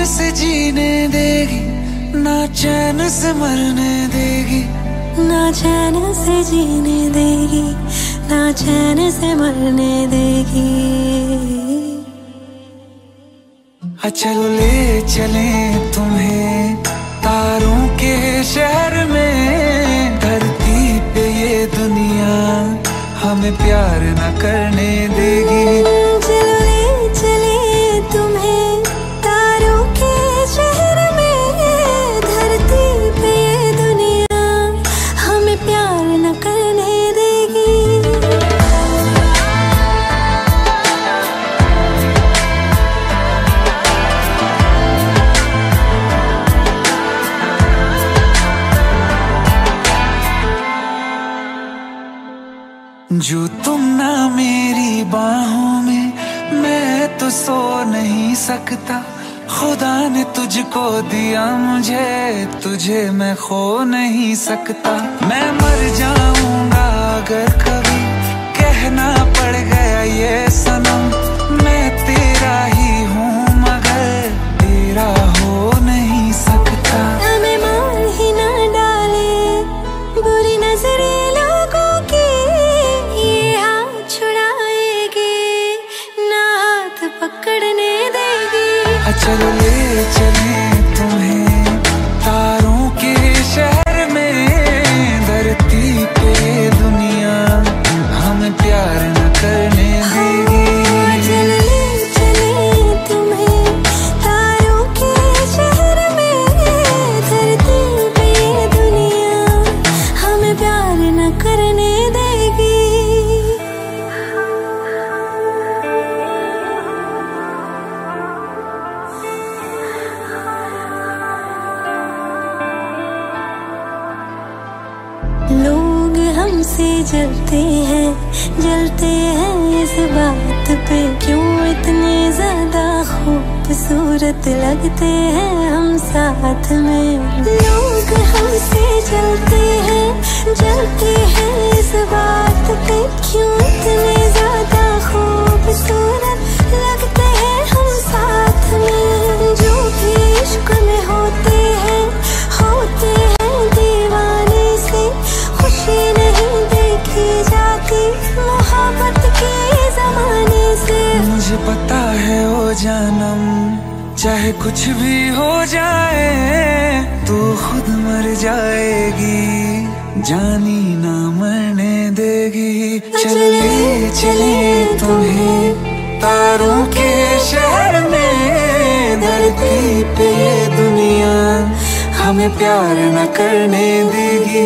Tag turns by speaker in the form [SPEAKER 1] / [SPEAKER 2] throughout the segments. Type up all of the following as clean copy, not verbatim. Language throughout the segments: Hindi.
[SPEAKER 1] से जीने देगी, ना चैन से मरने देगी,
[SPEAKER 2] ना चैन से जीने देगी, ना चैन से मरने देगी।
[SPEAKER 1] चलो ले चले तुम्हें तारों के शहर में, धरती पे ये दुनिया हमें प्यार न करने देगी।
[SPEAKER 2] चलो ले चले तुम्हें तारों के शहर में, धरती पे ये दुनिया हमें प्यार न करने देगी।
[SPEAKER 1] जो तुम ना मेरी बाहों में, मैं तो सो नहीं सकता। खुदा ने तुझको दिया मुझे, तुझे मैं खो नहीं सकता। मैं मर जाऊंगा अगर कभी कहना पड़ गया ये सनम, मैं तेरा ही हूँ मगर तेरा हो नहीं सकता।
[SPEAKER 2] हमें मार ही ना डाले बुरी नजरें लोगों की, ये हाथ छुड़ाएगी ना हाथ पकड़ने देगी।
[SPEAKER 1] चलो ले चले तुम्हें तारों के शहर में, धरती पे दुनिया हमें प्यार न करने देगी।
[SPEAKER 2] चलो ले चले तुम्हें तारों के शहर में, धरती पे दुनिया हमें प्यार न करने देगी। लोग हमसे जलते हैं इस बात पे, क्यों इतने ज्यादा खूबसूरत लगते हैं हम साथ में। लोग हमसे जलते हैं इस बात पे, क्यों इतने ज्यादा खूबसूरत लगते हैं हम साथ में। जो भी इश्क में होते हैं दीवाने से, खुशी नहीं देखी जाती मोहब्बत के जमाने से।
[SPEAKER 1] मुझे पता है ओ जानम, चाहे कुछ भी हो जाए तू खुद मर जाएगी, जानी ना मरने देगी। चले चले तुम्हें तारों के शहर में, धरती पे दुनिया हमें प्यार न करने देगी।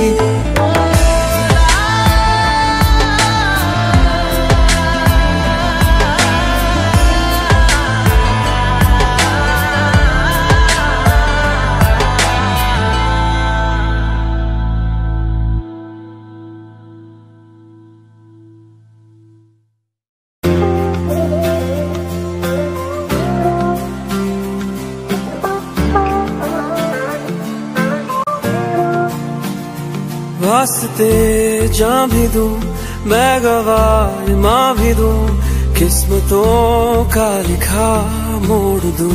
[SPEAKER 3] वास्ते जान भी दूं, मैं गवाह माँ भी दूं, किस्मतों का लिखा मोड़ दूं।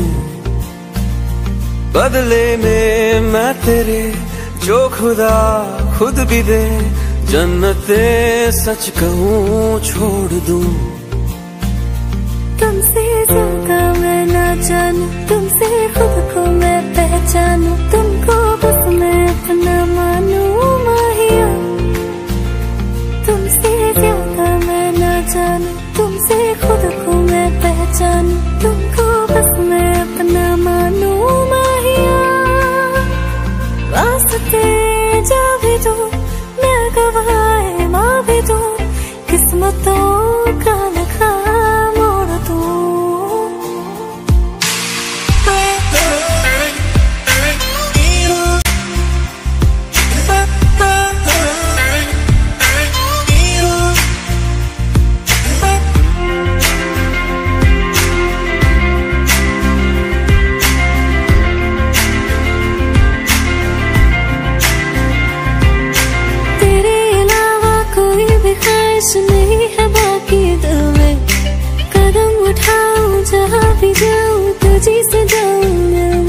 [SPEAKER 3] बदले में मैं तेरे जो खुदा खुद भी दे, जन्नते सच कहूँ छोड़ दूं।
[SPEAKER 2] तुमसे ज्यादा मैं ना जानूं, तुमसे खुद को मैं पहचानूं, तुमको बस मैं अपना मानूं माहिया। तुमसे ज्यादा मैं ना जानूं, तुमसे खुद को मैं पहचानूं, तुमको बस मैं अपना मानूं माहिया। वास्ते जा भी दो, मैं गवाह माँ भी दो, किस्मतों का लिखा मोड़ दूं। नहीं है बाकी दिल में, कदम उठाऊं जहाँ भी जाऊं तुझी से जाऊं।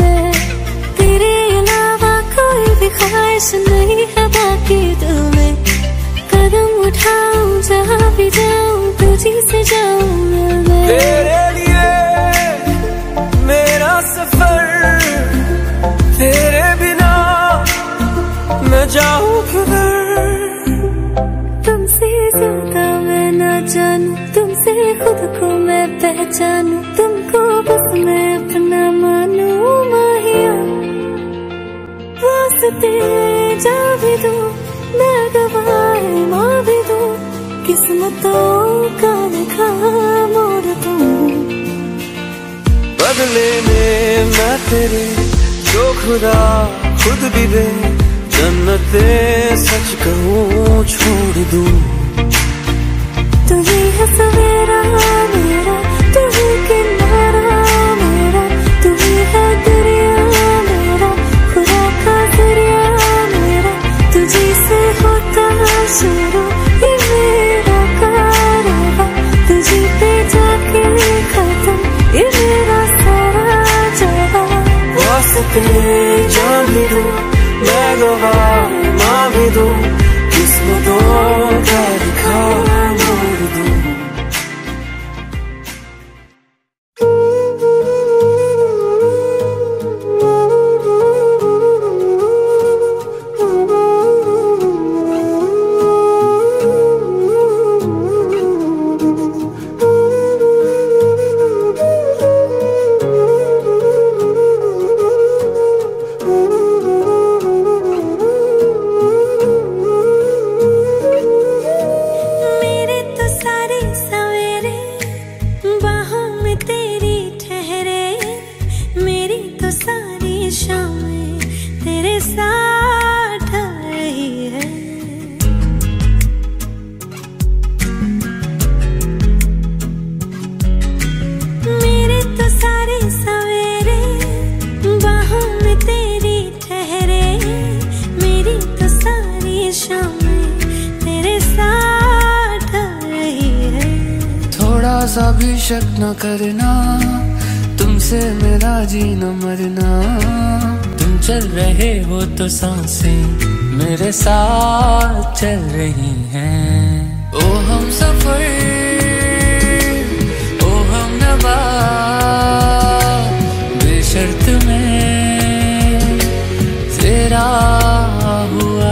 [SPEAKER 2] ख्वाहिश नहीं है बाकी दिल में, कदम उठाऊं जहाँ भी जाऊं तुझी से जाऊं मिलने।
[SPEAKER 3] तेरे लिए मेरा सफर, तेरे बिना मैं जाऊं किधर।
[SPEAKER 2] तुमसे ज्यादा मैं ना जानूं, तुमसे खुद को मैं पहचानूं, तुमको बस मैं अपना मानूं माहिया। वास्ते जा भी दूं, मैं गवाह माँ भी दूं, किस्मतों का लिखा मोड़ दूं।
[SPEAKER 3] बदले में मैं तेरे जो खुदा खुद भी दे, जन्नते सच कहूँ छोड़ दूं।
[SPEAKER 2] तू ही है सवेरा मेरा, तू ही किनारा मेरा, तू ही है दरिया मेरा, खुदा का दरिया मेरा। तुझी से होता शुरू ये मेरा कारवां, तुझी पे जाके खत्म ये मेरा सारा जहां।
[SPEAKER 3] वास्ते जान भी दूं, मैं गवाह माँ भी दूं, किस्मतों का लिखा मोड़ दूं।
[SPEAKER 1] सा भी शक न करना, तुमसे मेरा जीना मरना। तुम चल रहे हो तो सांसें मेरे साथ चल रही हैं। ओ हम सफर, ओ हम नवा, बेशर्त में तेरा हुआ।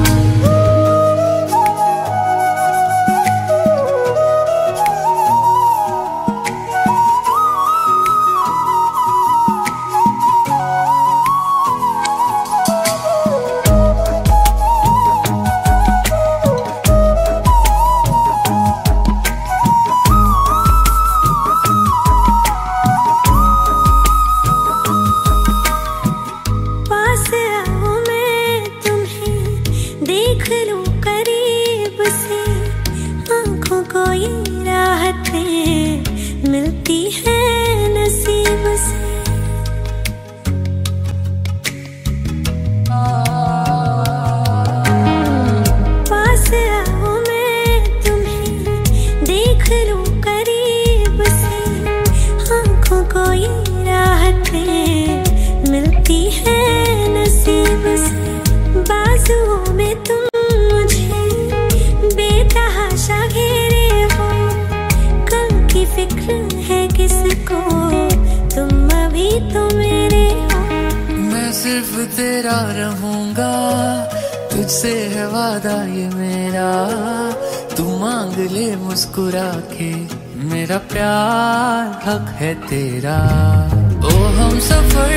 [SPEAKER 1] तेरा रहूंगा, तुझसे है वादा ये मेरा। तू मांग ले मुस्कुरा के, मेरा प्यार हक है तेरा। ओ हम सफर,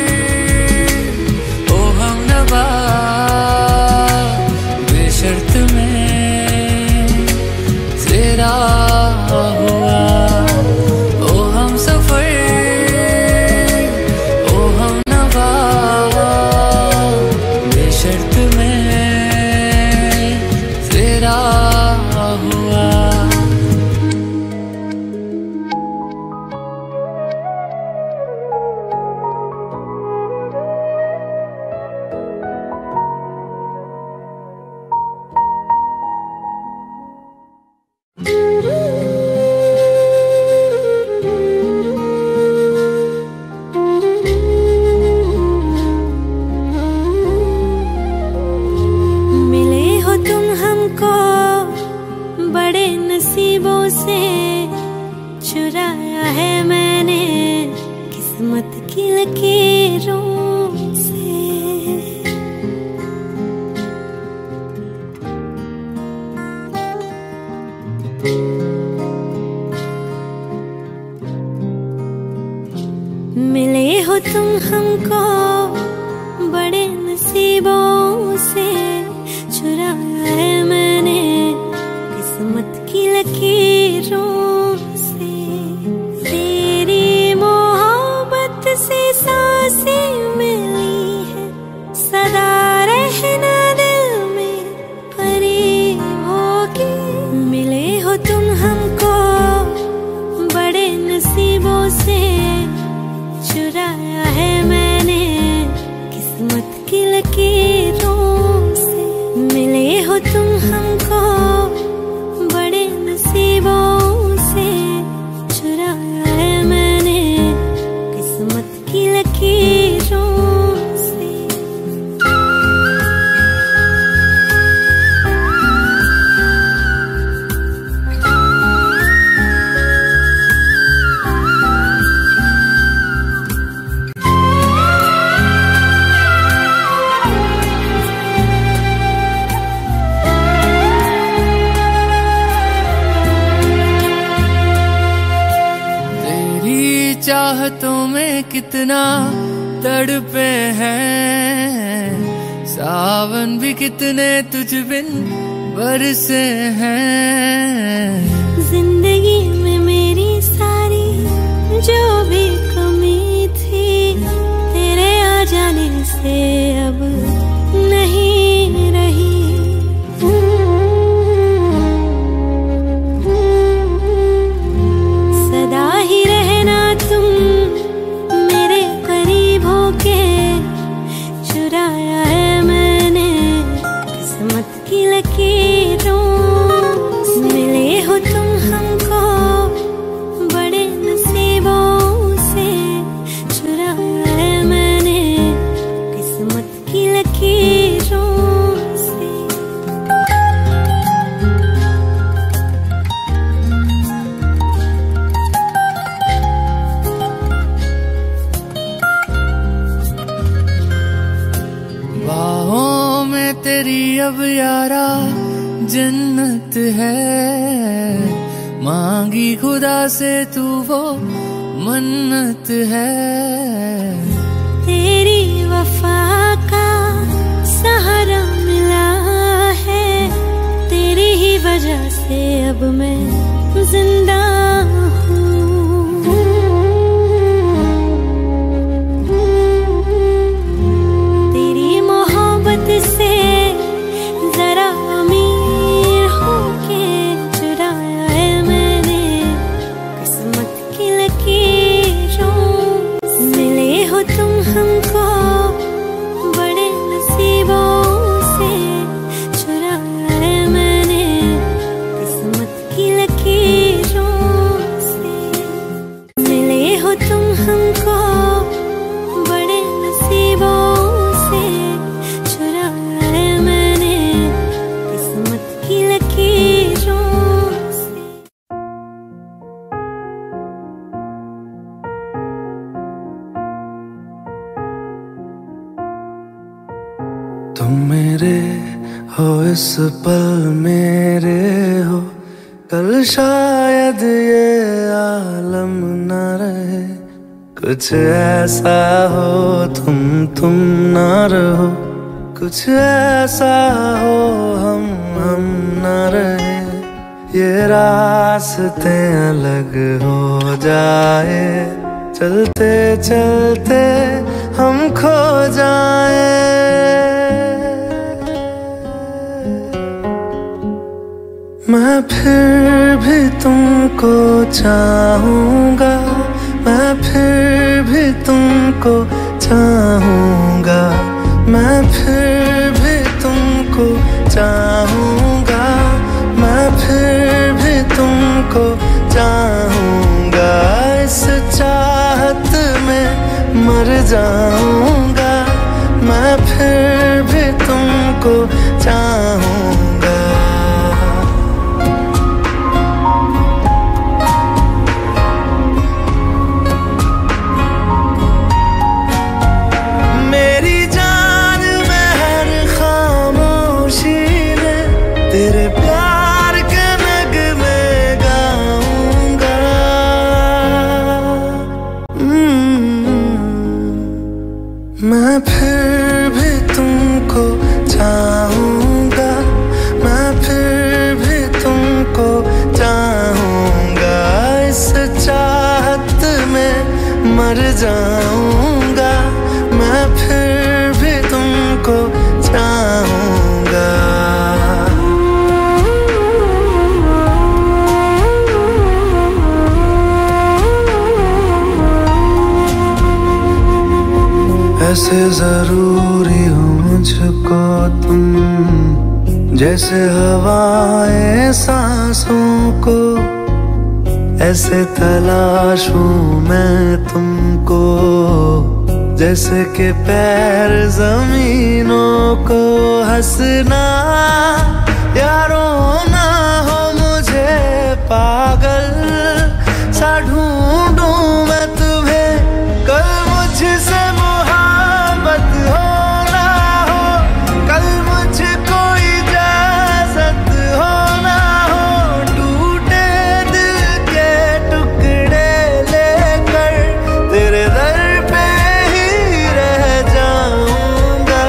[SPEAKER 1] ओ हम नवा, बेशर्त में तेरा हुआ।
[SPEAKER 2] किस्मत की लकीरों से। मिले हो तुम हमको बड़े नसीबों से, चुराया है मैंने किस्मत की लकीरों से। तेरी मोहब्बत से सांसें मिली है, सदा रहना दिल में करीब होगी। मिले हो तुम हमको बड़े नसीबों से, चुराया है मैंने किस्मत की लकीरों से। मिले हो तुम हमको बड़े नसीबों से, चुराया है मैंने किस्मत की लकीरों से।
[SPEAKER 4] चाहतों में कितना तड़पे हैं, सावन भी कितने तुझ बिन बरसे हैं।
[SPEAKER 2] जिंदगी में मेरी सारी जो भी कमी थी, तेरे आ जाने से अब नहीं रही। सदा ही रहना तुम मेरे करीब होके, चुराया है मैंने किस्मत की लकीरों से। मिले हो तुम हमको बड़े नसीबों से, चुराया है मैंने किस्मत की लकीरों से।
[SPEAKER 4] बाहों में तेरी अब यारा जन्नत है, मांगी खुदा से तू वो मन्नत है।
[SPEAKER 2] तेरी वफा का सहारा मिला है, तेरी ही वजह से अब मैं जिंदा हूँ। तेरी मोहब्बत से जरा अमीर होके, चुराया है मैंने किस्मत की लकीरों से। मिले हो तुम हमको बड़े नसीबों से, चुराया है मैंने किस्मत की लकीरों से। मिले हो तुम हमको बड़े नसीबों से, चुराया है मैंने किस्मत की लकीरों से।
[SPEAKER 1] तुम मेरे हो इस पल मेरे हो, कल शायद ये आलम न रहे। कुछ ऐसा हो तुम न रहो, कुछ ऐसा हो हम न रहे। ये रास्ते अलग हो जाए, चलते चलते हम खो जाए। मैं फिर भी तुमको चाहूँगा, मैं फिर भी तुमको चाहूँगा, मैं फिर भी तुमको चाहूँगा, मैं फिर भी तुमको चाहूँगा। इस चाहत में मर जाऊँगा, मैं फिर भी तुमको चाहूँगा।
[SPEAKER 3] तेरे प्यार के नगमे गाऊंगा। मैं फिर भी तुमको चाहूंगा, मैं फिर भी तुमको चाहूंगा। इस चाहत में मर जाऊंगा, मैं फिर भी तुमको चाहूंगा। ऐसे जरूरी हो मुझको तुम, जैसे हवाएं सांसों को। ऐसे तलाशूं मैं तुमको, जैसे कि पैर जमीनों को। हंसना या रोना हो मुझे पागल सा ढूंढूं मैं तुम्हें। कल मुझसे मोहब्बत हो ना हो, कल मुझको इजाजत हो ना हो। टूटे दिल के टुकड़े लेकर तेरे दर पे ही रह जाऊंगा।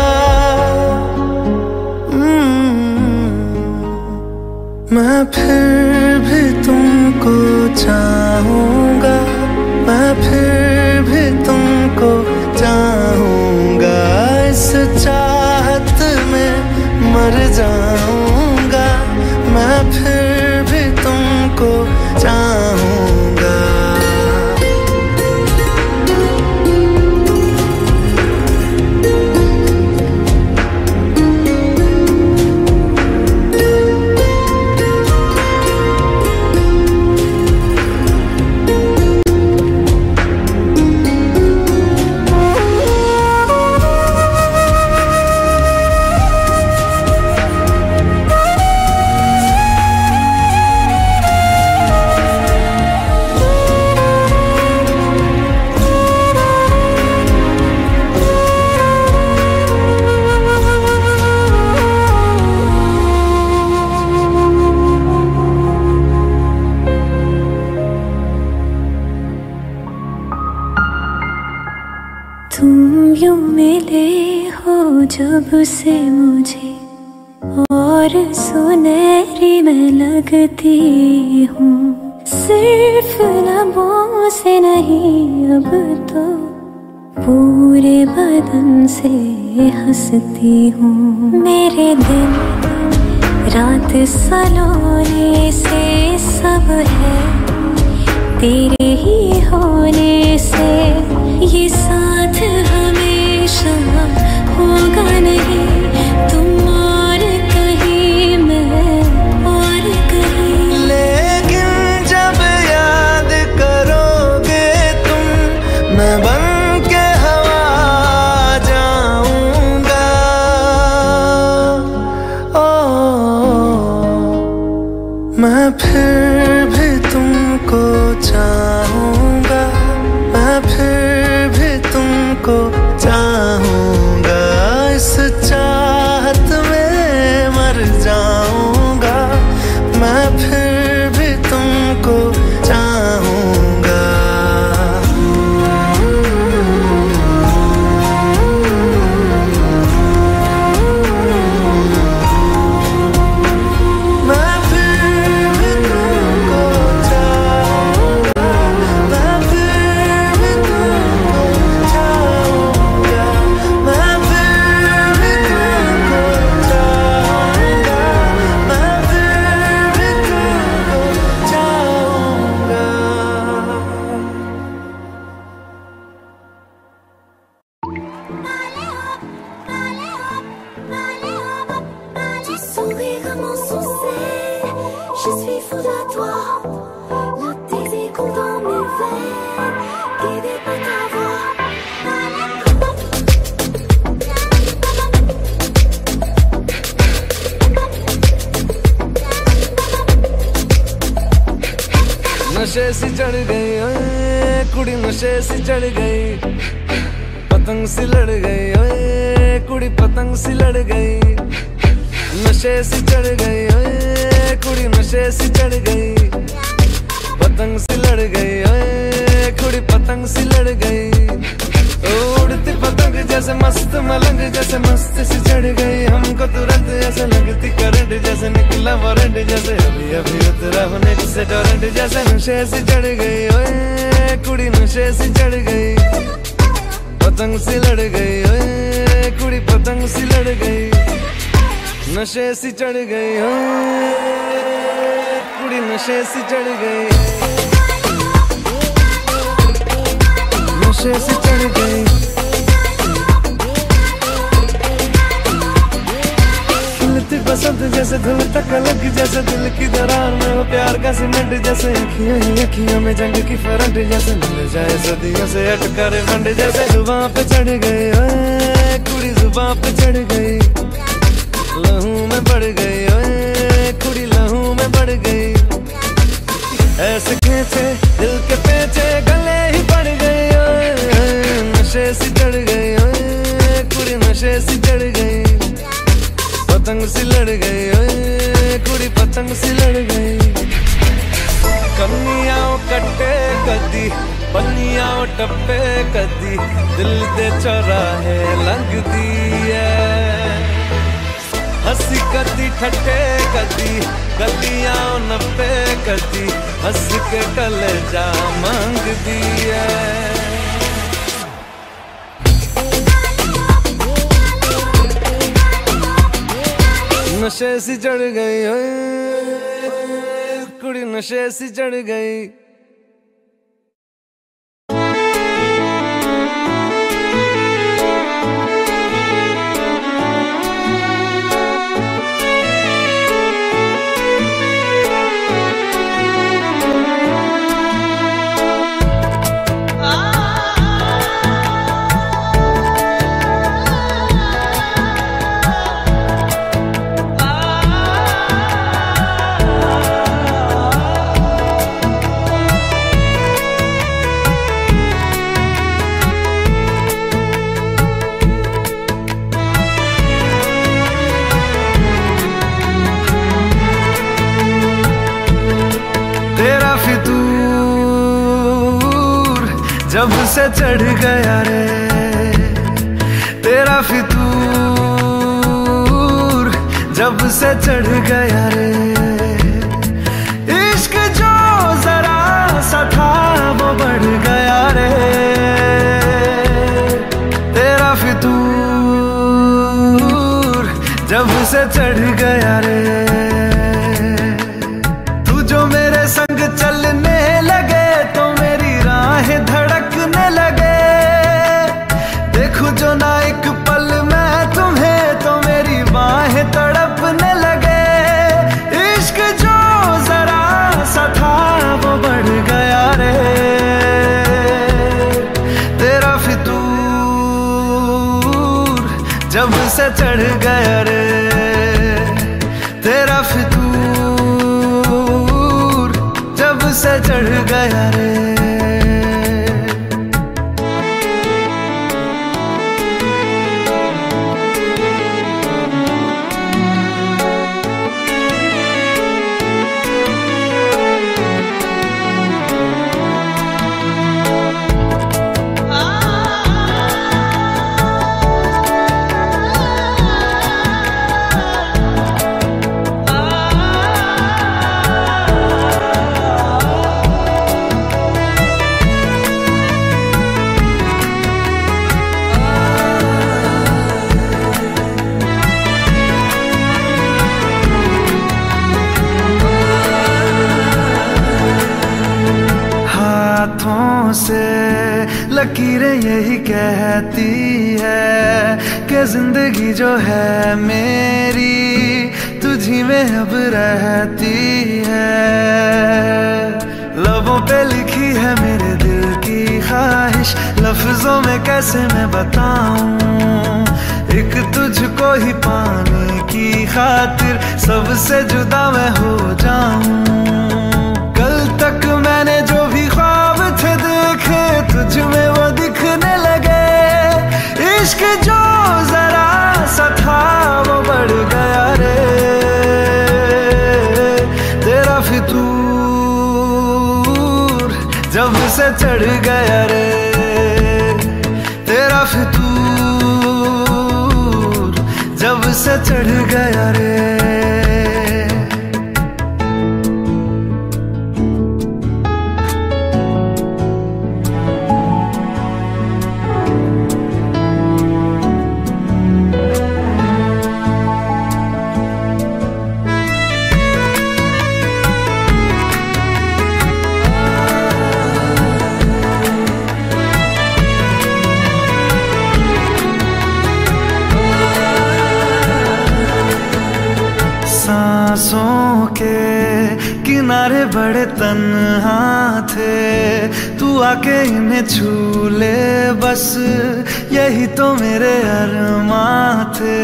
[SPEAKER 3] मैं फिर भी तुमको चाहूंगा, मैं फिर भी तुमको चाहूंगा। इस चाहत में मर जाऊंगा, मैं फिर भी तुमको चाहूंगा।
[SPEAKER 2] तुम यूं मिले हो जब से मुझे, और सुनहरी मैं लगती हूँ। सिर्फ लबों से नहीं अब तो पूरे बदन से हंसती हूँ। मेरे दिन रात सलोने से सब है तेरे ही होने से। ये साथ हमेशा होगा नहीं, तुम और कहीं मैं और कहीं।
[SPEAKER 3] लेकिन जब याद करोगे तुम, मैं बन के हवा जाऊंगा। मैं फिर भी तुमको चाहूंगा, मैं फिर भी तुमको चाहूंगा। इस चाहत में मर जाऊंगा, मैं फिर भी तुमको चाहूंगा। मैं फिर भी तुमको चाहूंगा, मैं फिर भी तुमको चाहूंगा। मैं फिर भी तुमको चाहूंगा, मैं फिर भी तुमको चाहूंगा।
[SPEAKER 2] Tu souris comme un succès, je suis fou de toi. Le désir dans mes veines, guidé par ta voix.
[SPEAKER 3] नशे सी चढ़ गई ओए कुड़ी, नशे सी चढ़ गई। पतंग सी लड़ गई ओए कुड़ी, पतंग सी लड़ गई। नशे सी चढ़ गई, ओए कुड़ी नशे सी चढ़ गई, पतंग सी लड़ गई, ओए कुड़ी पतंग सी लड़ गई। उड़ती पतंग जैसे मस्त मलंग जैसे मस्त सी चढ़ गई, हमको तुरंत ऐसे लगती करंट जैसे निकला वारंट जैसे अभी अभी उतरा होने से टोरेंट जैसे नशे सी चढ़ गई, ओए कुड़ी नशे सी चढ़ गई, पतंग सी लड़ गई, ओए कुड़ी पतंग सी लड़ गई, नशे सी चढ़ गई, ओए कुड़ी नशे सी चढ़ गई, नशे सी चढ़ गई। खिलती बसंत जैसे धुल तक अलग जैसे दिल की दरार में हो प्यार का सीमेंट जैसे अखियां ही अखियां में जंग की फरंट जैसे मिल जाए सदियों से अटका रे फंड जैसे जुबां पे चढ़ गई, ओए कुड़ी जुबां पे चढ़ गई, लहू में बढ़ गई, ओए कुड़ी लहू में बढ़ गई। ऐसे खींचे दिल के पेचे गले ही पड़ गई, ओए नशे सी चढ़ गई, ओए कुड़ी नशे सी चढ़ गई, पतंग सी लड़ गई, ओए कुड़ी पतंग सी लड़ गई। कन्नियां कट्टे कदी पन्नियां टप्पे कदी दिल दे चौराहे लंघदी है, हंसी कदी ठट्टे कदी गलियां नप्पे कदी हंस के कलेजा मांगदी है। नशे सी चढ़ गई, ओए कुड़ी नशे सी चढ़ गई।
[SPEAKER 1] जब से चढ़ गया रे तेरा फितूर, जब से चढ़ गया रे इश्क जो जरा सा था वो बढ़ गया रे तेरा फितूर, जब से चढ़ गया रे। तू जो मेरे संग चलने लगे तो मेरी राहें धड़कने लगे, देखूं जो ना एक पल मैं तुम्हें तो मेरी बाहें तड़पने लगे। इश्क जो जरा सा था वो बढ़ गया रे तेरा फितूर, जब से चढ़ गया रे तेरा फितूर, जब से चढ़ गया रे। हाथों से लकीरें यही कहती है कि जिंदगी जो है मेरी तुझी में अब रहती है। लबों पे लिखी है मेरे दिल की ख्वाहिश, लफ्जों में कैसे मैं बताऊं, एक तुझको ही पाने की खातिर सबसे जुदा मैं हो जाऊं। कल तक मैंने जो भी ख्वाब थे देखे तुझ में वो दिखने लगे। इश्क जो जरा सा था वो बढ़ गया रे
[SPEAKER 3] जब से चढ़ गया रे तेरा फितूर, जब से चढ़ गया रे। सांसों के किनारे बड़े तन्हा थे, तू आके इन्हें छू ले बस, यही तो मेरे अरमां थे।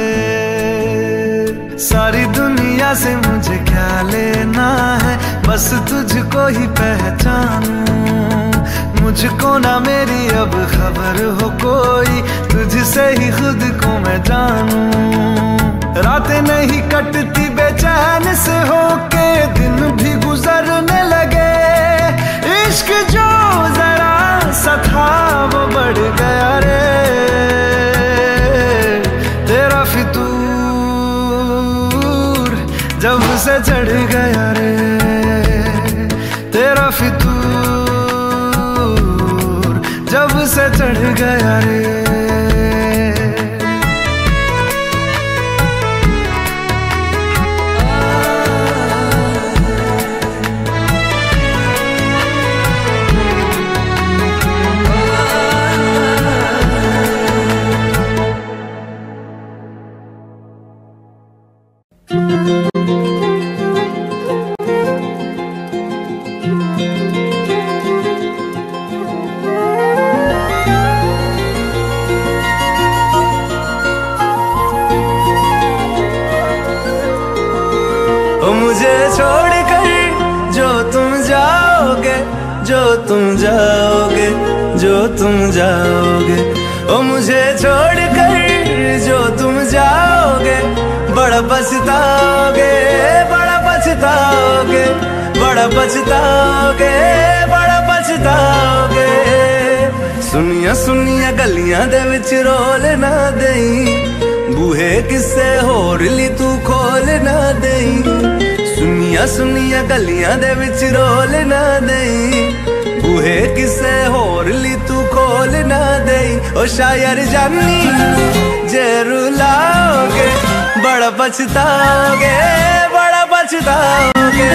[SPEAKER 3] सारी दुनिया से मुझे क्या लेना है, बस तुझको ही पहचानूं। मुझको ना मेरी अब खबर हो कोई, तुझसे ही खुद को मैं जानूं। रातें नहीं कटती बेचैन से होके, दिन भी गुजरने लगे। इश्क जो जरा सा था वो बढ़ गया रे तेरा फितूर, जब से चढ़ गया रे तेरा फितूर, जब से चढ़ गया रे। मुझे छोड़कर जो तुम जाओगे, जो तुम जाओगे, जो तुम जाओगे, ओ मुझे छोड़कर जो तुम जाओगे, बड़ा पछताओगे, बड़ा पछताओगे, बड़ा पछताओगे, बड़ा पछताओगे। सुनिया सुनिया गलियां दे विच रोल ना देई, बूहे किसे होर ली तू खोल ना देई। सुनिया सुनिया गलियां दे विच रोल ना देई, बूहे किसे होर ली तू खोल ना देई। ओ शायर जानी जे रुलाओगे, बड़ा पछताओगे, बड़ा पछताओगे।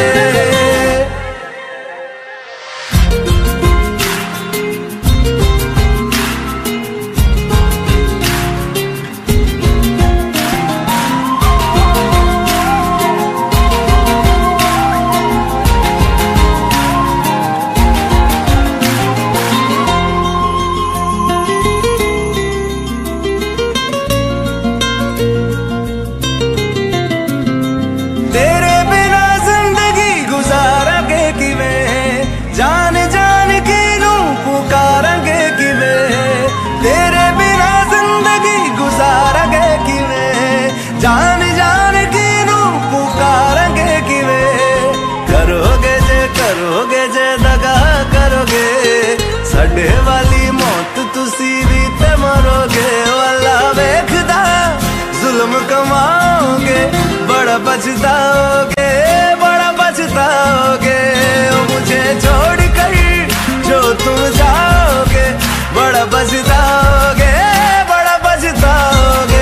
[SPEAKER 3] जान जान की नू पुकारेंगे किवें, करोगे जे दगा करोगे, साडे वाली मौत तुसी भी ते मरोगे। वाला वेखदा जुल्म कमाओगे, बड़ा पछताओगे, बड़ा पछताओगे। ओ मुझे छोड़ कर जो तुम जाओगे, बड़ा पछताओगे, बड़ा पछताओगे।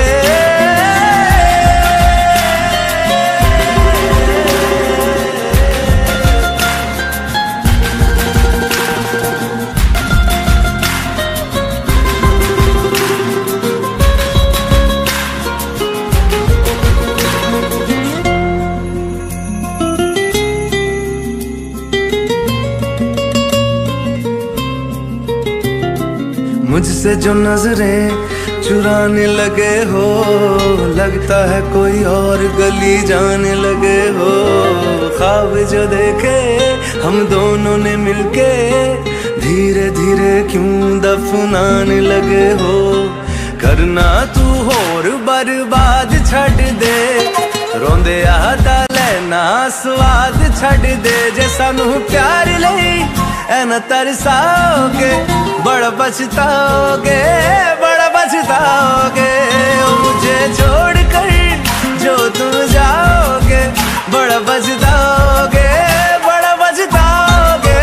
[SPEAKER 3] मुझसे जो नजरें चुराने लगे हो, लगता है कोई और गली जाने लगे हो। ख्वाब जो देखे हम दोनों ने मिलके, धीरे धीरे क्यों दफनाने लगे हो। करना तू होर बर्बाद छड़ दे, रोंदे आदा लेना स्वाद छड़ दे। जे सानू प्यार लई ऐ न तरसाओगे, बड़ा पछताओगे, बड़ा पछताओगे। मुझे छोड़कर जो तुम जाओगे, बड़ा पछताओगे, बड़ा पछताओगे।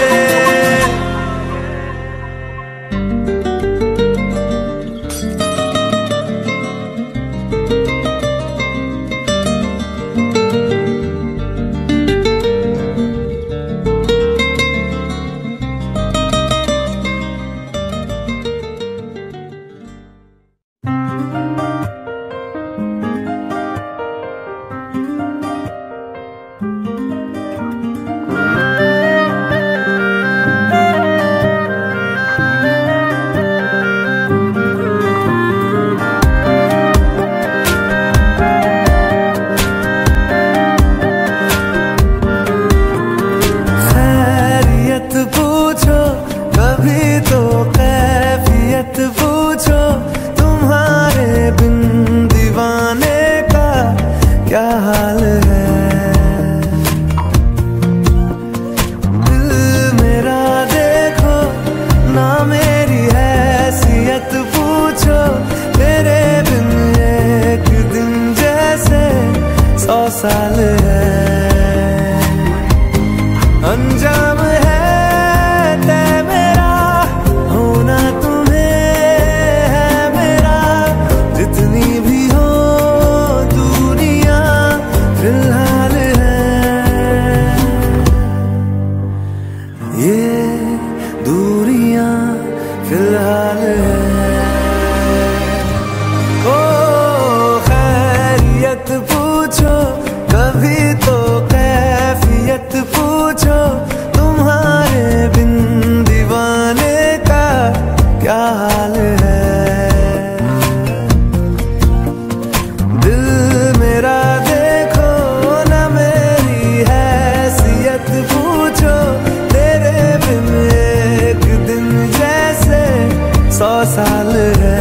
[SPEAKER 3] साल है अंजाम है तय मेरा, होना तुम्हें है मेरा। जितनी भी हो दुनिया फिलहाल है, ये दूरियां फिलहाल है। ओ खैरियत पूछो कभी तो कैफियत पूछो, तुम्हारे बिन दीवाने का क्या हाल है। दिल मेरा देखो ना मेरी हैसियत पूछो, तेरे बिन एक दिन जैसे 100 साल है।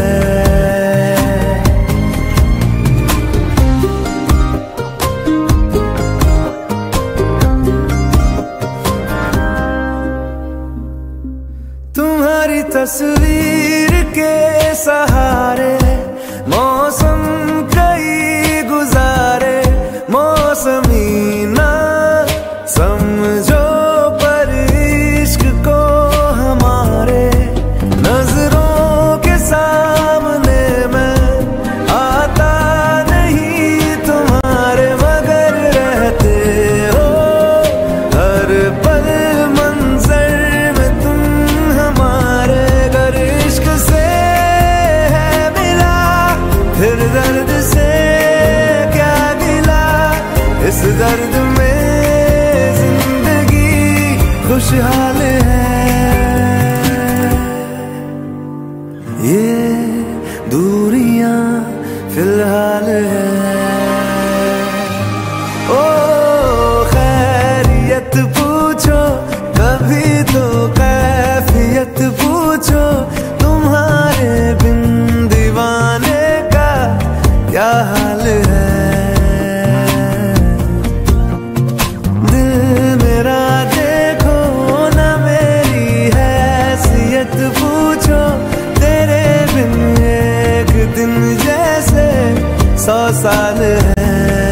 [SPEAKER 3] तुम्हारी तस्वीर के सहारे मौसम कई गुजारे, मौसमी ना समझो पर इश्क को हमारे। नजरों के सामने मैं आता नहीं तुम्हारे, मगर रहते हो हर पल मंजर में तुम हमारे। अगर इश्क से है मिला फिर दर्द से क्या गिला, इस दर्द में जिंदगी खुशहाल है। ये दूरियां फिलहाल है। ओ खैरियत पूछो कभी तो कैफियत पूछो, तुम्हारे बिन दीवाने का क्या हाल है। दिल मेरा देखो ना मेरी हैसियत पूछो, तेरे बिन एक दिन जैसे 100 साल है।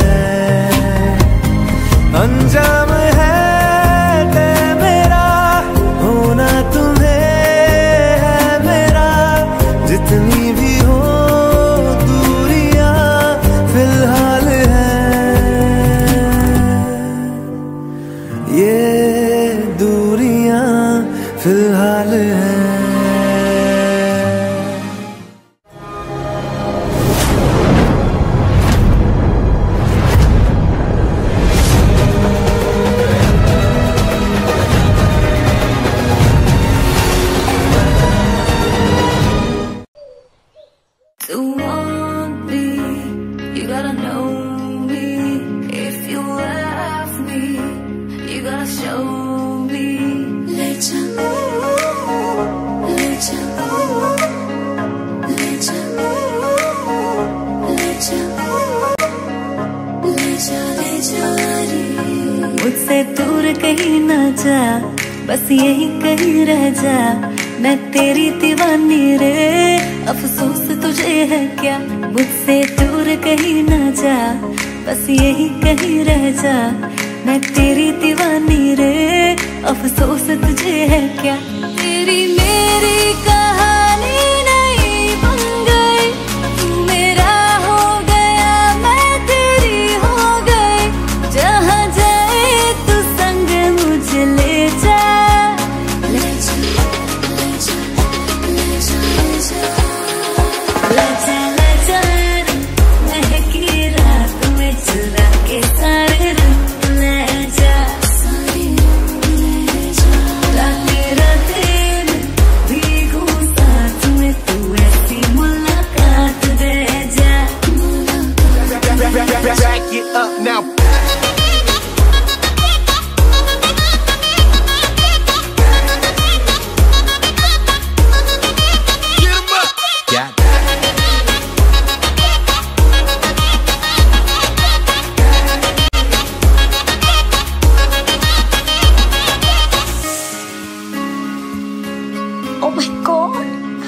[SPEAKER 3] अंजाम है तय मेरा, होना तुम्हें है मेरा। जितनी भी हो दूरियां फिलहाल है, ये दूरियां फिलहाल है।
[SPEAKER 2] To want me, you gotta know me. If you love me, you gotta show me. Let ya, let ya, let ya, let ya, let ya, let ya रे। मुझसे दूर कहीं ना जा, बस यही कहीं रह जा, मैं तेरी दीवानी रे। अफसोस तुझे है क्या, मुझसे दूर कहीं ना जा, बस यही कहीं रह जा, मैं तेरी दीवानी रे। अफसोस तुझे है क्या, तेरी मेरी कहानी नहीं बन गई, तू मेरा हो गया मैं तेरी हो गई। जहाँ जाए तू संग मुझे ले जा, ले जा, ले जा, ले जा, ले जा, ले जा, महकी रात में चुरा के सारे रंग ले जा, ले जा, राते राते भीगू साथ में, तू ऐसी मुलाकात दे जा।
[SPEAKER 3] Back it up now.
[SPEAKER 2] Oh my God!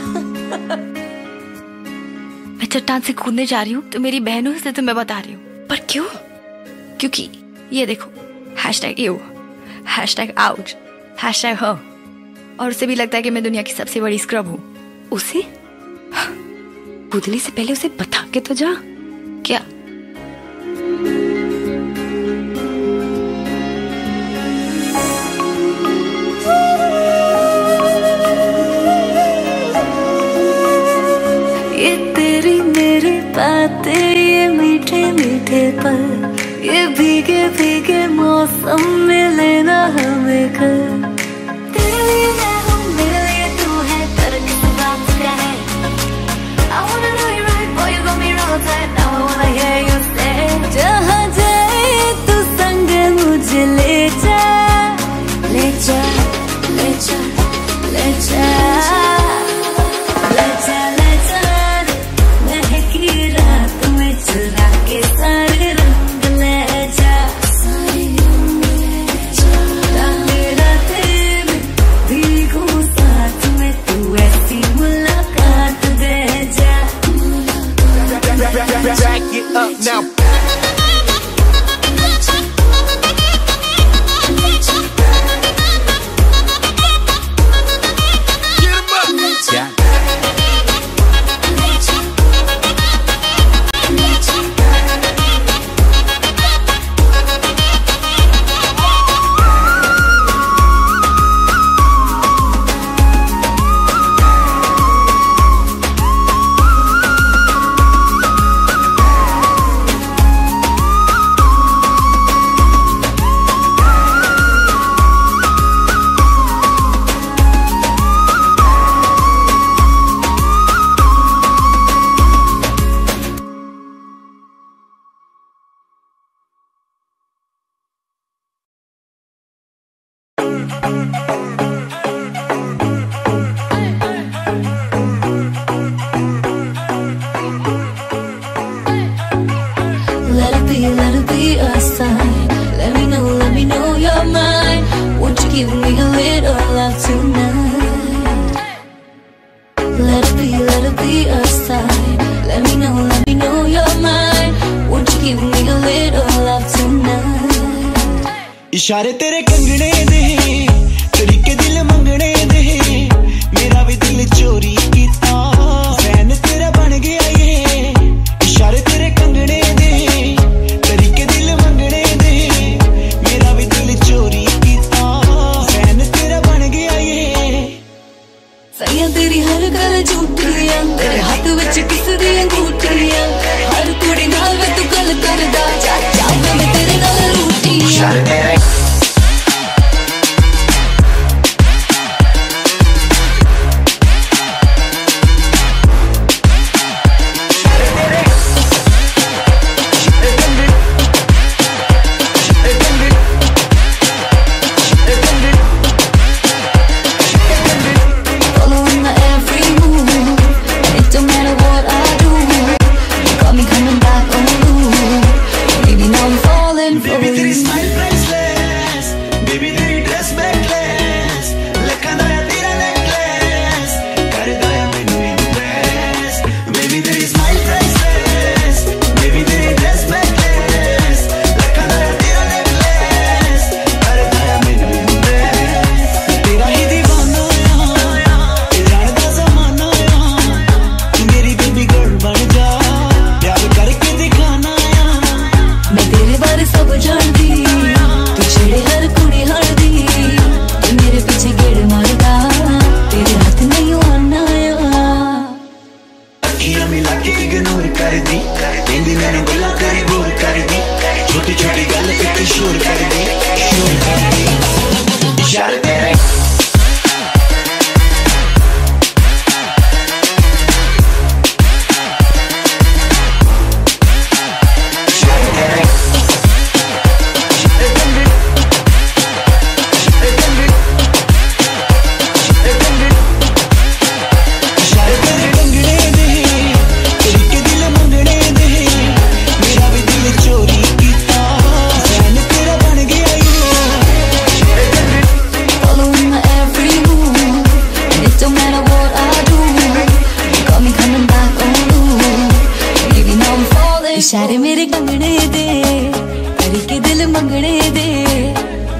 [SPEAKER 2] मैं चट्टान से कूदने जा रही हूँ तो मेरी बहनों से तुम्हें बता रही हूँ, पर क्यों? क्योंकि ये देखो, #you, #ouch, #her, और उसे भी लगता है कि मैं दुनिया की सबसे बड़ी स्क्रब हूँ। उसे कूदने से पहले उसे बता के तो जा। क्या ये तेरी मेरी बातें, ये मीठे मीठे पल, ये भीगे भीगे मौसम में लेना हमें घर। तेरे लिए मैं हूँ, मेरे लिए तू है, पर किस बात का है? I wanna know you right, boy, you got me wrong time, now I wanna hear you say। जहाँ जाए तू संग मुझे ले जा, ले जा, ले जा, ले जा, ले जा, ले जा, महकी रात में चुरा के सारे रंग ले जा, राते राते में भीगू साथ में, तू ऐसी मुलाकात दे जा।
[SPEAKER 3] Back it up now.
[SPEAKER 2] Let it be a sign. Let me know you're mine. Won't you give me a little love tonight? Let it be a sign. Let me know you're mine. Won't you give me a little love tonight?
[SPEAKER 1] इशारे तेरे कंगने दे, तरीके दिल मंगने दे, मेरा भी दिल चोरी कीता, फैन तेरा बन गया ये। इशारे तेरे कंगने दे, तरीके दिल मंगने दे, मेरा भी दिल चोरी कीता, फैन तेरा बन गया ये।
[SPEAKER 2] सैया तेरी हर गल झूठियां, तेरे हाथ विच किस दी अंगूठियां, हर कुड़ी नाल वे तू गल करदा, जा मैं तेरे नाल रूठियां।
[SPEAKER 1] Baby, तेरी smile priceless, baby तेरी dress backless,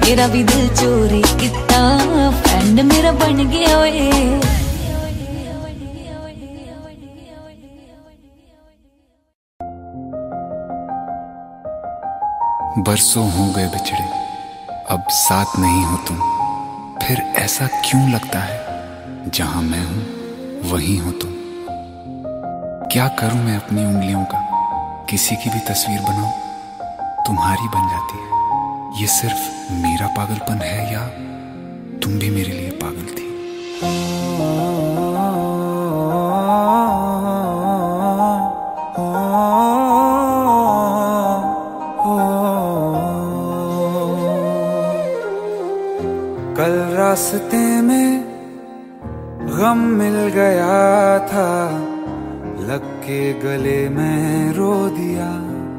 [SPEAKER 2] मेरा भी दिल चोरी कितना, फ्रेंड मेरा बन गया ओए।
[SPEAKER 1] बरसों हो गए बिछड़े, अब साथ नहीं हो तुम, फिर ऐसा क्यों लगता है जहां मैं हूं वहीं हो तुम। क्या करूं मैं अपनी उंगलियों का, किसी की भी तस्वीर बनाऊं तुम्हारी बन जाती है। ये सिर्फ मेरा पागलपन है या तुम भी मेरे लिए पागल थी। कल रास्ते में गम मिल गया था, लग के गले में रो दिया।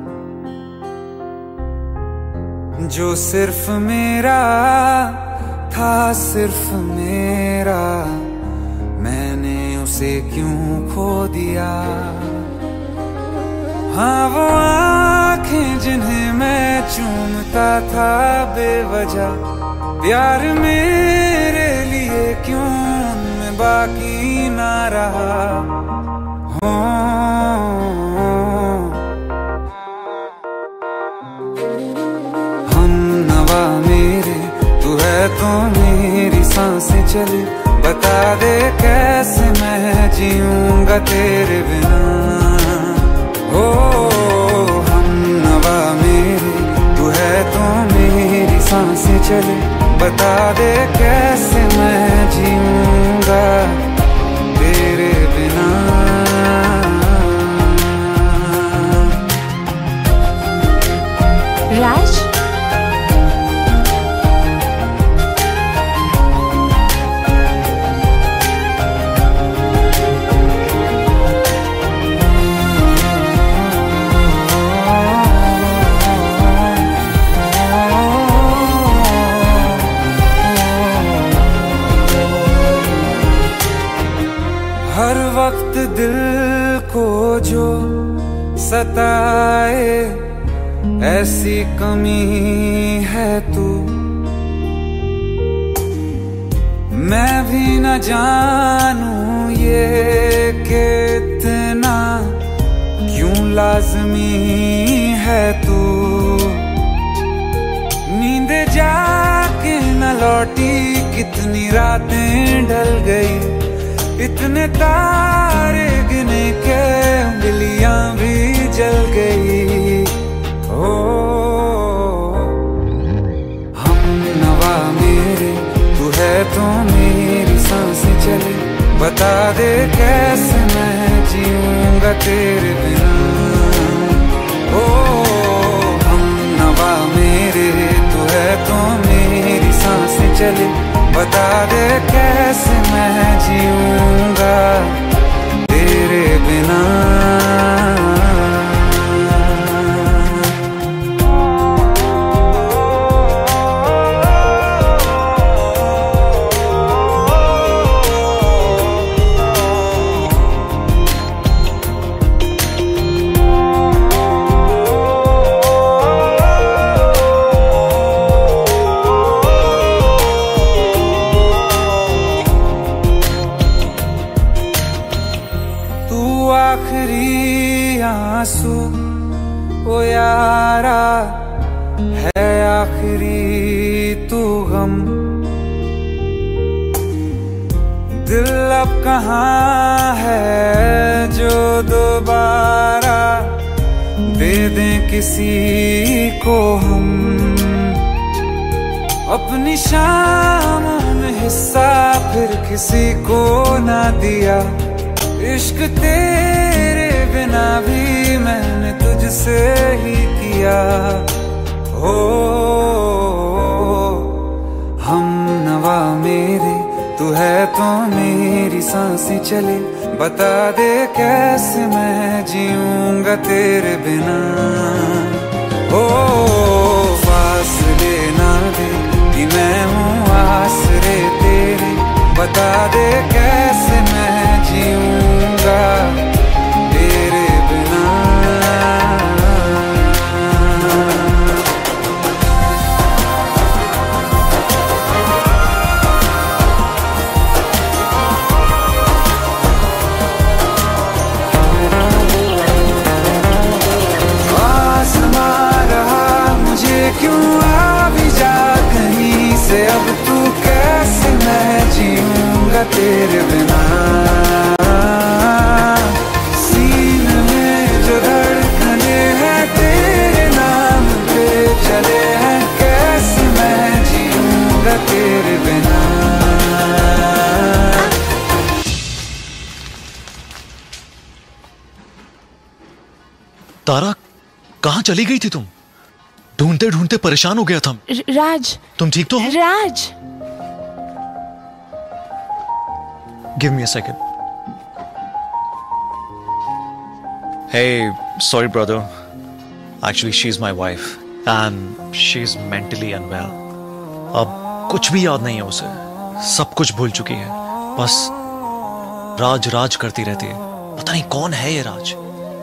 [SPEAKER 1] जो सिर्फ मेरा था, सिर्फ मेरा, मैंने उसे क्यों खो दिया। हाँ वो आँखें जिन्हें मैं चूमता था बेवजह, प्यार मेरे लिए क्यों उनमें बाकी ना रहा। हम नवा मेरे, तू है तो मेरी सांसें चले, बता दे कैसे मैं जीऊंगा तेरे बिना। हो हम नवा मेरे, तू है तो मेरी सांसें चले, बता दे कैसे मैं जीऊंगा तेरे बिना।
[SPEAKER 2] राज
[SPEAKER 1] हर वक्त दिल को जो सताए, ऐसी कमी है तू। मैं भी न जानूं ये कि इतना क्यों लाज़मी है तू। नींद जाके न लौटी, कितनी रातें ढल गई, इतने तारे गिने के उंगलियां भी जल गई। ओ हम नवा मेरे, तू है तो मेरी सांसें चले, बता दे कैसे मैं जीऊंगा तेरे बिना। ओ हम नवा मेरे, तू है तो मेरी सांसें चले, बता दे कैसे मैं जीऊंगा तेरे बिना। आखिरी आंसू ओ यारा है, आखिरी तू गम। दिल अब कहाँ है जो दोबारा दे दें किसी को हम। अपनी शामों में हिस्सा फिर किसी को ना दिया, इश्क तेरे बिना भी मैंने तुझसे ही किया। हो हम नवा मेरे, तू है तो मेरी सांसें चले, बता दे कैसे मैं जीऊंगा तेरे बिना। हो फासले ना दे कि मैं हूँ आसरे तेरे, बता दे कैसे मैं जीऊंगा तेरे बिना।
[SPEAKER 5] कहाँ चली गई थी तुम? ढूंढते ढूंढते परेशान हो गया था।
[SPEAKER 6] राज,
[SPEAKER 5] तुम ठीक तो हो?
[SPEAKER 6] Raj,
[SPEAKER 5] give me a second. Hey, sorry brother. Actually, she's my wife and she's mentally unwell. अब कुछ भी याद नहीं है उसे, सब कुछ भूल चुकी है। बस राज राज करती रहती है। पता नहीं कौन है ये राज।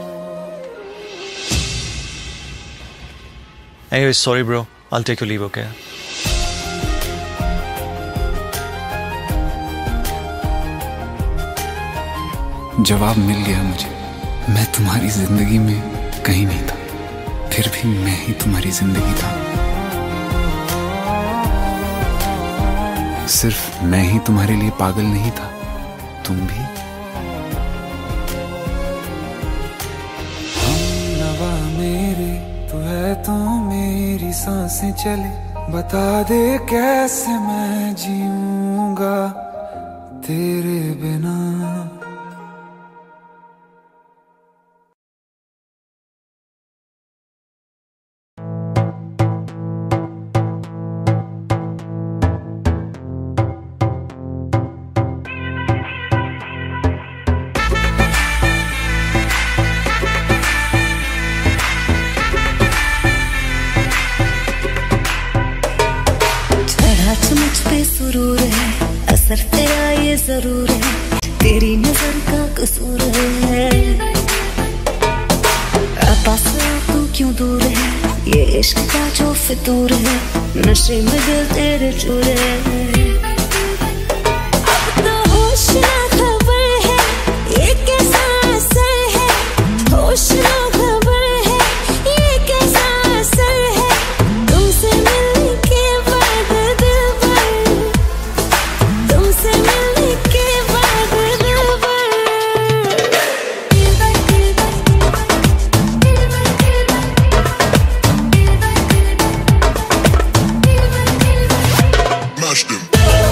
[SPEAKER 5] Anyway, sorry bro. I'll take your leave, okay?
[SPEAKER 7] जवाब मिल गया मुझे। मैं तुम्हारी जिंदगी में कहीं नहीं था, फिर भी मैं ही तुम्हारी जिंदगी था। सिर्फ मैं ही तुम्हारे लिए पागल नहीं था, तुम भी।
[SPEAKER 1] हमनवा मेरे तू है तो मेरी सांसें चले, बता दे कैसे मैं जीऊंगा तेरे बिना।
[SPEAKER 2] मुझ पे सुरूर है, असर तेरा ये जरूर है, तेरी नजर का कसूर है। पास तू क्यों दूर है, ये इश्क का जो फितूर है, नशे में दिल तेरे चूर है। अब तो होश ना खबर है, ये कैसा असर है, होश ना खबर है, ये कैसा असर है, तुमसे मिलने के बाद दिल भर, तुमसे मिलने के बाद दिल भर।
[SPEAKER 8] Smashed him.